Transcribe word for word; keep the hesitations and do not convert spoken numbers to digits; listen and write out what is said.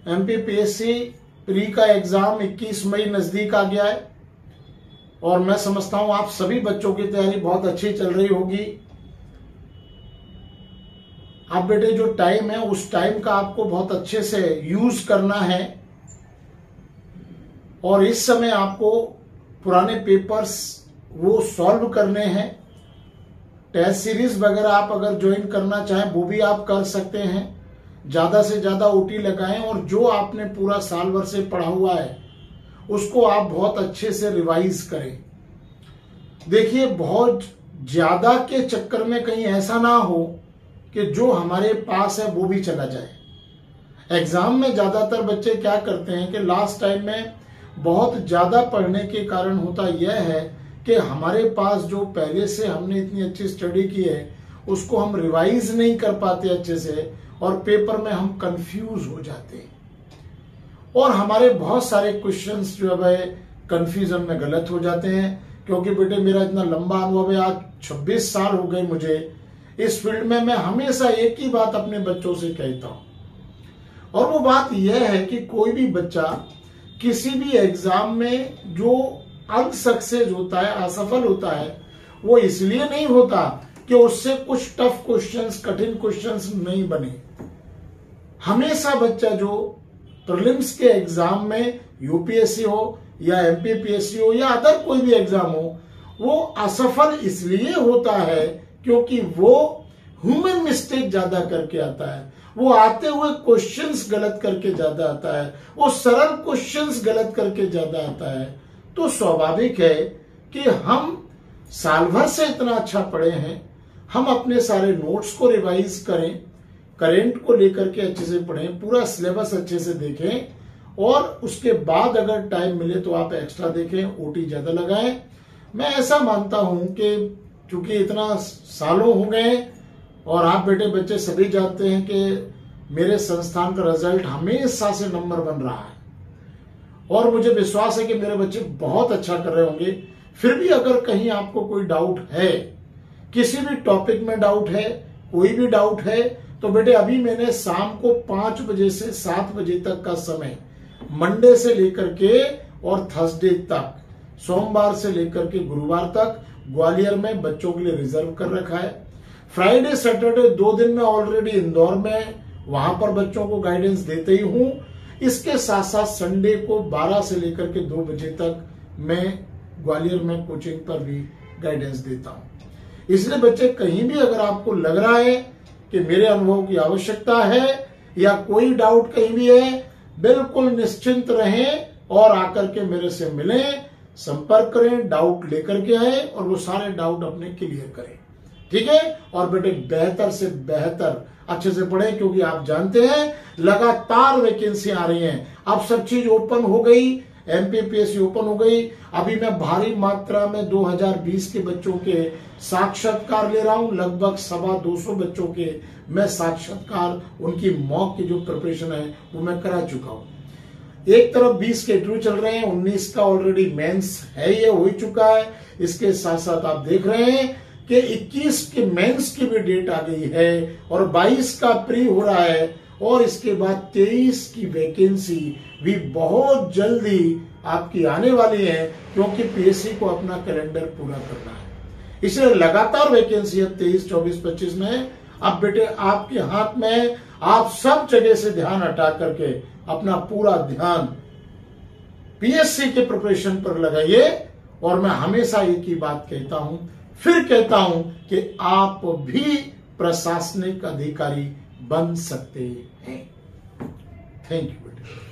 MPPSC pre का exam इक्कीस मई नजदीक आ गया है और मैं समझता हूं आप सभी बच्चों की तैयारी बहुत अच्छी चल रही होगी। आप बेटे जो टाइम है उस टाइम का आपको बहुत अच्छे से यूज करना है और इस समय आपको पुराने पेपर्स वो सॉल्व करने हैं। टेस्ट सीरीज वगैरह आप अगर ज्वाइन करना चाहें वो भी आप कर सकते हैं। ज्यादा से ज्यादा ओटी लगाएं और जो आपने पूरा साल भर से पढ़ा हुआ है उसको आप बहुत अच्छे से रिवाइज करें। देखिए, बहुत ज्यादा के चक्कर में कहीं ऐसा ना हो कि जो हमारे पास है वो भी चला जाए। एग्जाम में ज्यादातर बच्चे क्या करते हैं कि लास्ट टाइम में बहुत ज्यादा पढ़ने के कारण होता यह है कि हमारे पास जो पहले से हमने इतनी अच्छी स्टडी की है उसको हम रिवाइज नहीं कर पाते अच्छे से और पेपर में हम कंफ्यूज हो जाते हैं और हमारे बहुत सारे क्वेश्चंस जो है कंफ्यूजन में गलत हो जाते हैं। क्योंकि बेटे मेरा इतना लंबा अनुभव है, आज छब्बीस साल हो गए मुझे इस फील्ड में। मैं हमेशा एक ही बात अपने बच्चों से कहता हूं और वो बात यह है कि कोई भी बच्चा किसी भी एग्जाम में जो अनसक्सेस होता है, असफल होता है, वो इसलिए नहीं होता कि उससे कुछ टफ क्वेश्चंस, कठिन क्वेश्चंस नहीं बने। हमेशा बच्चा जो प्रीलिम्स के एग्जाम में यूपीएससी हो या एमपीपीएससी हो या अदर कोई भी एग्जाम हो, वो असफल इसलिए होता है क्योंकि वो ह्यूमन मिस्टेक ज्यादा करके आता है, वो आते हुए क्वेश्चंस गलत करके ज्यादा आता है, वो सरल क्वेश्चंस गलत करके ज्यादा आता है। तो स्वाभाविक है कि हम साल भर से इतना अच्छा पढ़े हैं, हम अपने सारे नोट्स को रिवाइज करें, करेंट को लेकर के अच्छे से पढ़ें, पूरा सिलेबस अच्छे से देखें और उसके बाद अगर टाइम मिले तो आप एक्स्ट्रा देखें, ओटी ज्यादा लगाएं। मैं ऐसा मानता हूं कि क्योंकि इतना सालों हो गए और आप बेटे बच्चे सभी जानते हैं कि मेरे संस्थान का रिजल्ट हमेशा से नंबर बन रहा है और मुझे विश्वास है कि मेरे बच्चे बहुत अच्छा कर रहे होंगे। फिर भी अगर कहीं आपको कोई डाउट है, किसी भी टॉपिक में डाउट है, कोई भी डाउट है, तो बेटे अभी मैंने शाम को पांच बजे से सात बजे तक का समय मंडे से लेकर के और थर्सडे तक, सोमवार से लेकर के गुरुवार तक ग्वालियर में बच्चों के लिए रिजर्व कर रखा है। फ्राइडे सैटरडे दो दिन में ऑलरेडी इंदौर में वहां पर बच्चों को गाइडेंस देते ही हूं। इसके साथ साथ संडे को बारह से लेकर के दो बजे तक मैं ग्वालियर में कोचिंग पर भी गाइडेंस देता हूं। इसलिए बच्चे कहीं भी अगर आपको लग रहा है कि मेरे अनुभव की आवश्यकता है या कोई डाउट कहीं भी है, बिल्कुल निश्चिंत रहें और आकर के मेरे से मिलें, संपर्क करें, डाउट लेकर के आए और वो सारे डाउट अपने क्लियर करें। ठीक है? और बेटे बेहतर से बेहतर अच्छे से पढ़ें क्योंकि आप जानते हैं लगातार वैकेंसी आ रही हैं। अब सब चीज ओपन हो गई, एमपीपीएससी ओपन हो गई। अभी मैं भारी मात्रा में दो हज़ार बीस के बच्चों के साक्षात्कार ले रहा हूं, लगभग सवा दो सौ बच्चों के मैं साक्षात्कार, उनकी मॉक की जो प्रिपरेशन है वो मैं करा चुका हूं। एक तरफ बीस के इंटरव्यू चल रहे हैं, उन्नीस का ऑलरेडी मेंस है, ये हो चुका है। इसके साथ साथ आप देख रहे हैं कि इक्कीस के मेंस की भी डेट आ गई है और बाईस का प्री हो रहा है और इसके बाद तेईस की वैकेंसी भी बहुत जल्दी आपकी आने वाली है क्योंकि पीएससी को अपना कैलेंडर पूरा करना है। इसलिए लगातार वैकेंसी अब तेईस, चौबीस, पच्चीस में। अब बेटे आपके हाथ में, आप सब जगह से ध्यान हटा करके अपना पूरा ध्यान पीएससी के प्रिपरेशन पर लगाइए। और मैं हमेशा एक ही बात कहता हूं, फिर कहता हूं कि आप भी प्रशासनिक अधिकारी बन सकते हैं। थैंक यू बेटे।